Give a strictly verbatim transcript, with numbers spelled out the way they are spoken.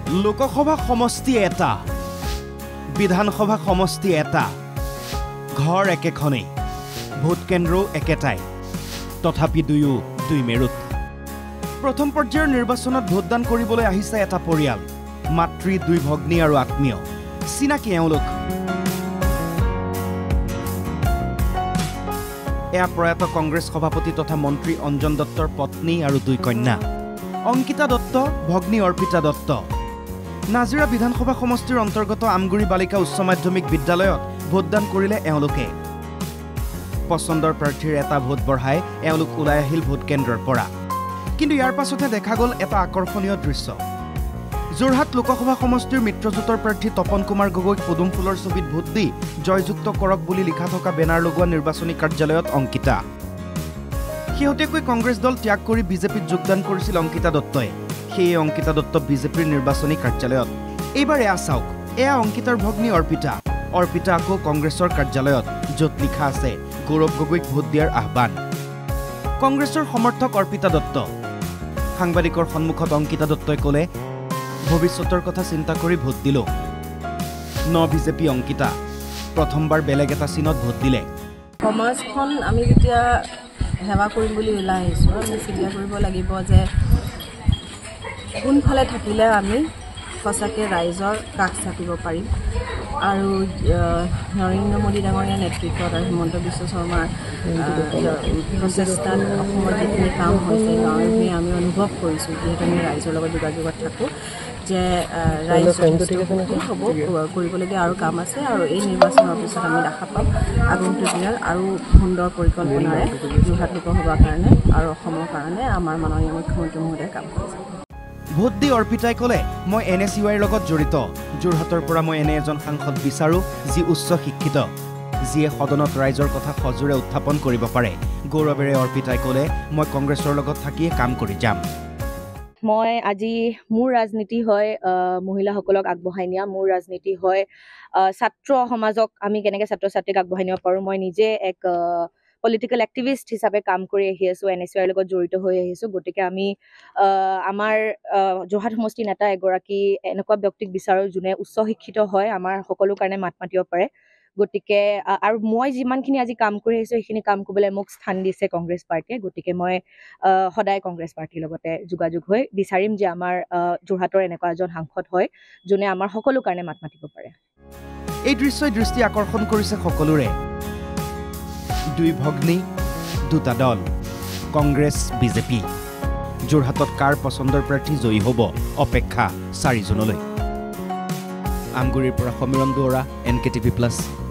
লোকসভা সমষ্টি এটা বিধানসভা সমষ্টি এটা ঘৰ একেখনেই ভোট কেন্দ্ৰ একেটাই তথাপি দুয়ো দুই মেৰুত প্ৰথম পৰ্যায়ৰ নিৰ্বাচনত ভোটদান কৰিবলৈ আহিছে এটা পৰিয়াল মাতৃ দুই ভগ্নী আৰু আত্মীয় চিনাকি এওঁলোক এয়া প্ৰয়াত কংগ্ৰেছ সভাপতি তথা মন্ত্ৰী অঞ্জন দত্তৰ পত্নী আৰু দুই কন্যা অংকিতা দত্ত ভগ্নী অৰ্পিতা দত্ত নাজিৰা বিধানসভা সমষ্টিৰ অন্তৰ্গত আমগুৰি বালিকা উচ্চ মাধ্যমিক বিদ্যালয়ত ভোটদান কৰিলে এওঁলোকে পছন্দৰ প্ৰাৰ্থীৰ এটা ভোট বঢ়াই এওঁলোক ওলাই আহিল ভোট কেন্দ্ৰৰ পৰা কিন্তু ইয়াৰ পাছতে দেখা গ'ল এটা আকৰ্ষণীয় দৃশ্য যোৰহাট লোকসভা সমষ্টিৰ মিত্ৰজোঁটৰ প্ৰাৰ্থী তপন কুমাৰ গগৈক পদুম ফুলৰ ছবিত ভোট দি জয়যুক্ত কৰক বুলি লিখা থকা বেনাৰ লগোৱা নিৰ্বাচনী কাৰ্যালয়ত অংকিতা শেহতীয়াকৈ কংগ্ৰেছ দল ত্যাগ কৰি বিজেপিত যোগদান কৰিছিল অংকিতা দত্তই সেই অংকিতা দত্ত বিজেপিৰ নিৰ্বাচনী কাৰ্যালয়ত এইবাৰ এয়া চাওক এয়া অংকিতাৰ ভগ্নী অৰ্পিতা অৰ্পিতা আকৌ কংগ্ৰেছৰ কাৰ্যালয়ত য'ত লিখা আছে গৌৰৱ গগৈক ভোট দিয়াৰ আহ্বান কংগ্ৰেছৰ সমৰ্থক অৰ্পিতা দত্ত সাংবাদিকৰ সন্মুখত অংকিতা দত্তই ক'লে ভৱিষ্যতৰ কথা চিন্তা কৰি ভোট দিলো ন বিজেপি অংকিতা প্ৰথমবাৰ বেলেগ এটা চিনত ভোট দিলে সমাজখন আমি যেতিয়া সেৱা কৰিম বুলি ওলাই আহিছোঁ আমি চিন্তা কৰিব লাগিব যে কোনফালে থাকিলে আমি সঁচাকৈ ৰাইজৰ কাষ চাপিব পাৰিম আৰু নৰেন্দ্ৰ মোদী ডাঙৰীয়া নেতৃত্বত আৰু হিমন্ত বিশ্ব শৰ্মাৰ প্ৰচেষ্টাত অসমৰ যিখিনি কাম হৈছে গাঁৱে ভূঞে আমি অনুভৱ কৰিছোঁ যিহেতু আমি ৰাইজৰ লগত যোগাযোগত থাকোঁ যে ৰাইজ হ'ব কৰিবলগীয়া আৰু কাম আছে আৰু এই নিৰ্বাচনৰ পিছত আমি দেখা পাম আগন্তুক দিনত আৰু সুন্দৰ পৰিকল্পনাৰে যোৰহাট লোকসভাৰ কাৰণে আৰু অসমৰ কাৰণে আমাৰ মাননীয় মুখ্যমন্ত্ৰী মহোদয়ে কাম কৰিছে ভোট দি অৰ্পিতাই ক'লে মই এন এছ ইউ আইৰ লগত জড়িত যোৰহাটৰ পৰা মই এনে এজন সাংসদ বিচাৰোঁ যি উচ্চ শিক্ষিত যিয়ে সদনত ৰাইজৰ কথা সজোৰে উত্থাপন কৰিব পাৰে গৌৰৱেৰে অৰ্পিতাই ক'লে মই কংগ্ৰেছৰ লগত থাকিয়ে কাম কৰি যাম মই আজি মোৰ ৰাজনীতি হয় মহিলাসকলক আগবঢ়াই নিয়া মোৰ ৰাজনীতি হয় ছাত্ৰ সমাজক আমি কেনেকৈ ছাত্ৰ ছাত্ৰীক আগবঢ়াই নিব পাৰোঁ মই নিজে এক পলিটিকেল এক্টিভিষ্ট হিচাপে কাম কৰি আহি আছোঁ এন এছ ইউ আইৰ লগত জড়িত হৈ আহিছোঁ গতিকে আমি আমাৰ যোৰহাট সমষ্টি নেতা এগৰাকী এনেকুৱা ব্যক্তিক বিচাৰোঁ যোনে উচ্চ শিক্ষিত হয় আমাৰ সকলো কাৰণে মাত মাতিব পাৰে গতিকে আৰু মই যিমানখিনি আজি কাম কৰি আহিছোঁ সেইখিনি কাম কৰিবলৈ মোক স্থান দিছে কংগ্ৰেছ পাৰ্টীয়ে গতিকে মই সদায় কংগ্ৰেছ পাৰ্টীৰ লগতে যোগাযোগ হৈ বিচাৰিম যে আমাৰ যোৰহাটৰ এনেকুৱা এজন সাংসদ হয় যোনে আমাৰ সকলো কাৰণে মাত মাতিব পাৰে এই দৃশ্যই দৃষ্টি আকৰ্ষণ কৰিছে সকলোৰে দুই ভগ্নী দুটা দল কংগ্ৰেছ বিজেপি যোৰহাটত কাৰ পছন্দৰ প্ৰাৰ্থী জয়ী হ'ব অপেক্ষা চাৰি জুনলৈ আমগুৰিৰ পৰা Samiran Duwara N K TV plus